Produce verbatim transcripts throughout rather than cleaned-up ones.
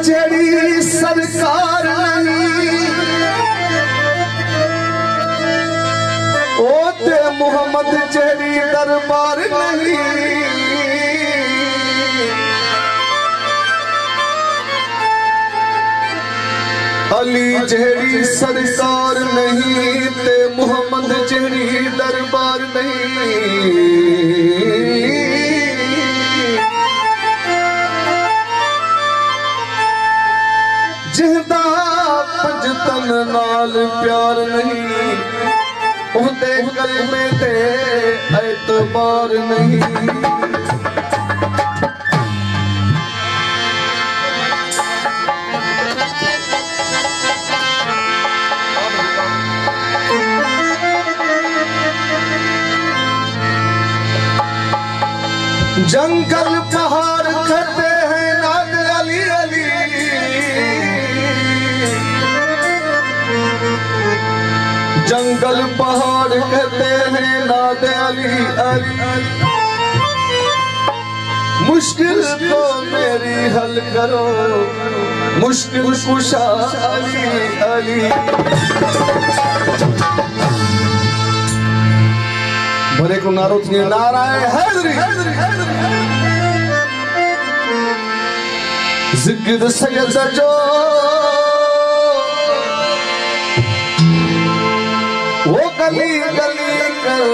जेड़ी सरकार नहीं ओ ते मोहम्मद जेड़ी दरबार नहीं। अली जेड़ी सरकार नहीं ते मोहम्मद जेड़ी दरबार नहीं। जिहदा पंजतन नाल प्यार नहीं उहदे कलमे ते एतबार नहीं। जंगल पहाड़ कहते हैं नाद अली अली। जंगल पहाड़ कहते हैं नाद अली अली। मुश्किल को मेरी हल करो मुश्किल कुशा अली अली। भरे को नारो नारायण हैदरी जिक्र सैयद जो वो गली गली कर।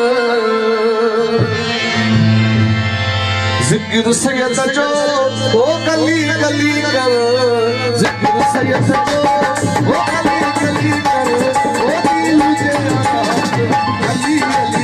जिक्र सैयद जो वो गली गली कर। जिक्र सैयद जो वो गली गली कर। वो दिल मुझे अली अली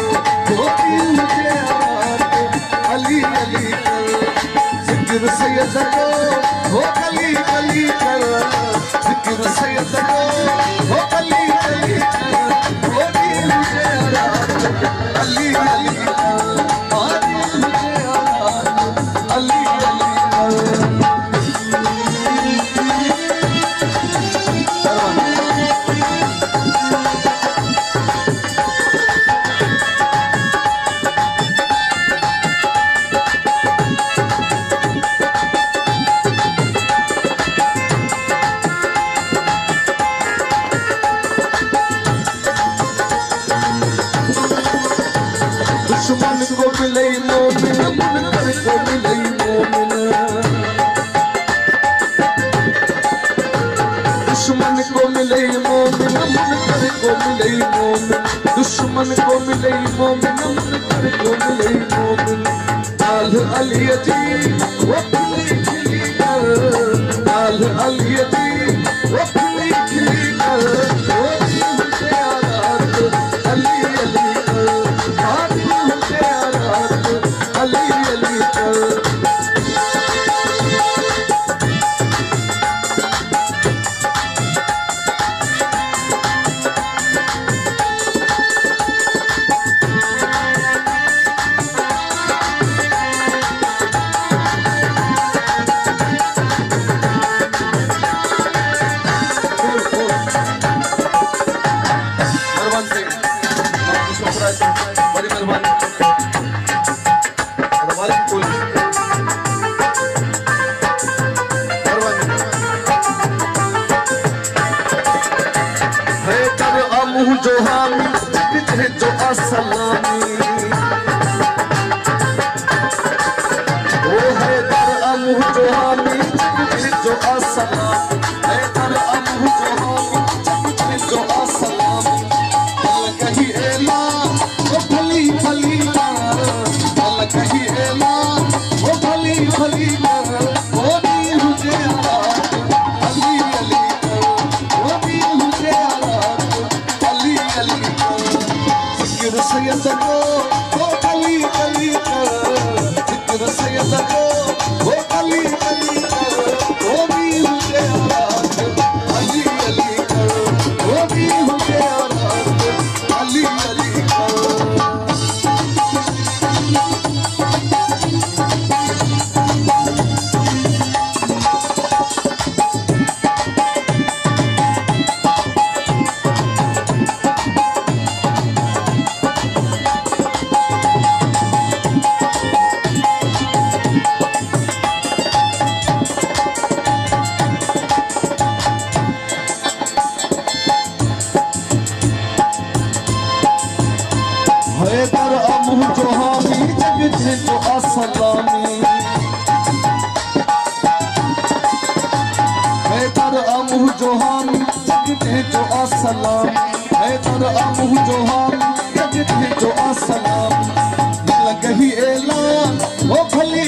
अली अली जिक्र सैयद को वो गली गली कर। जिक्र सैयद को वो गली गली कर। वो दिल मुझे अली अली मुझे अली अली दुश्मन को मिले मोमिन मुनकर को मिले मोमिन। दुश्मन को मिले मोमिन मुनकर को मिले मोमिन। दुश्मन को मिले मोमिन मुनकर को मिले मोमिन। आल अली जी वो खिली खिली कर। आल अली जी वो खिली खिली कर। वो मुझे आरात अली अली अली अली कर। बड़ी मेहरबानी जो हामी जो असलामी वो है दर अमू जो हामी जो असलामी। है दर अमू जो हामी जो असलामी। अल कही एला वो भली भली कर। अल कही एला वो भली भली कर। वो भी मुझे अली अली कर। वो भी मुझे अली अली जिक्र सैयद को वो गली गली कर। जिक्र सैयद को वो गली गली कर। वो भी मुझे अली अली कर। वो भी मुझे अली अली कर। जो हम जगते जो असलाम हैदर अबू जो हम जगते जो असलाम लग ही ऐलान ओ भली